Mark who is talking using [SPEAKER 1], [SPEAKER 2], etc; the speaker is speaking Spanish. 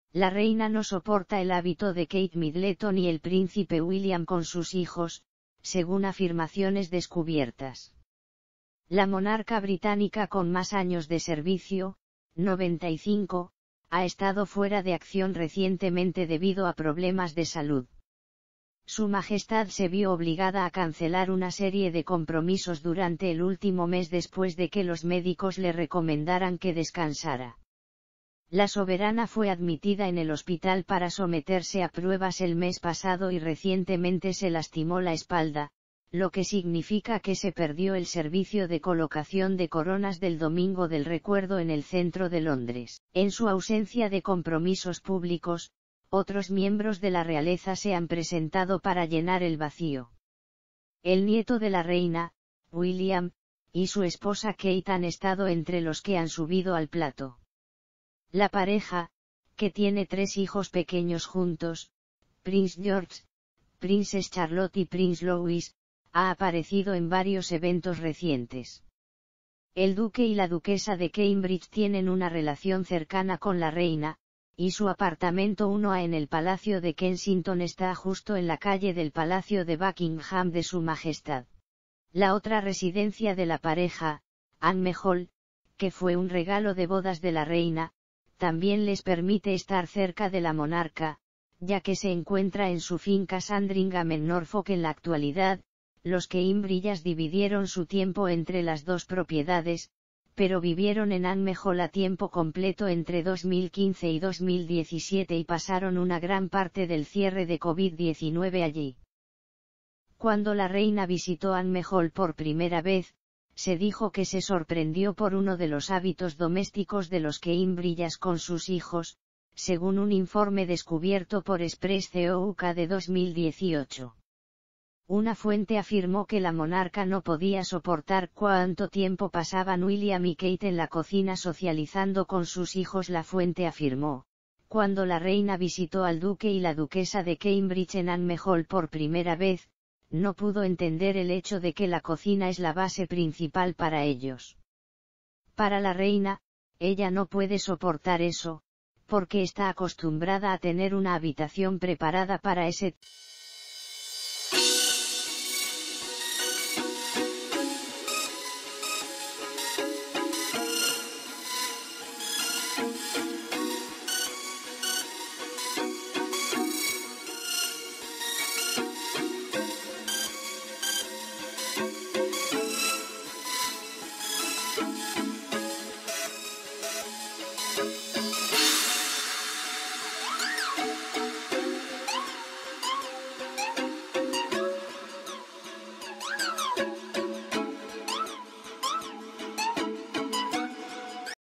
[SPEAKER 1] La reina no soporta el hábito de Kate Middleton y el príncipe William con sus hijos, según afirmaciones descubiertas. La monarca británica con más años de servicio, 95, ha estado fuera de acción recientemente debido a problemas de salud. Su Majestad se vio obligada a cancelar una serie de compromisos durante el último mes después de que los médicos le recomendaran que descansara. La soberana fue admitida en el hospital para someterse a pruebas el mes pasado y recientemente se lastimó la espalda, lo que significa que se perdió el servicio de colocación de coronas del Domingo del Recuerdo en el centro de Londres. En su ausencia de compromisos públicos, otros miembros de la realeza se han presentado para llenar el vacío. El nieto de la reina, William, y su esposa Kate han estado entre los que han subido al plato. La pareja, que tiene 3 hijos pequeños juntos, Prince George, Princess Charlotte y Prince Louis, ha aparecido en varios eventos recientes. El duque y la duquesa de Cambridge tienen una relación cercana con la reina, y su apartamento 1A en el Palacio de Kensington está justo en la calle del Palacio de Buckingham de Su Majestad. La otra residencia de la pareja, Anne Hall, que fue un regalo de bodas de la reina, también les permite estar cerca de la monarca, ya que se encuentra en su finca Sandringham en Norfolk en la actualidad. Los Cambridges dividieron su tiempo entre las dos propiedades, pero vivieron en Anne Hall a tiempo completo entre 2015 y 2017 y pasaron una gran parte del cierre de COVID-19 allí. Cuando la reina visitó Anne Hall por primera vez, se dijo que se sorprendió por uno de los hábitos domésticos de los Cambridges con sus hijos, según un informe descubierto por Express UK de 2018. Una fuente afirmó que la monarca no podía soportar cuánto tiempo pasaban William y Kate en la cocina socializando con sus hijos. La fuente afirmó, cuando la reina visitó al duque y la duquesa de Cambridge en Anne Hall por primera vez, no pudo entender el hecho de que la cocina es la base principal para ellos. Para la reina, ella no puede soportar eso, porque está acostumbrada a tener una habitación preparada para ese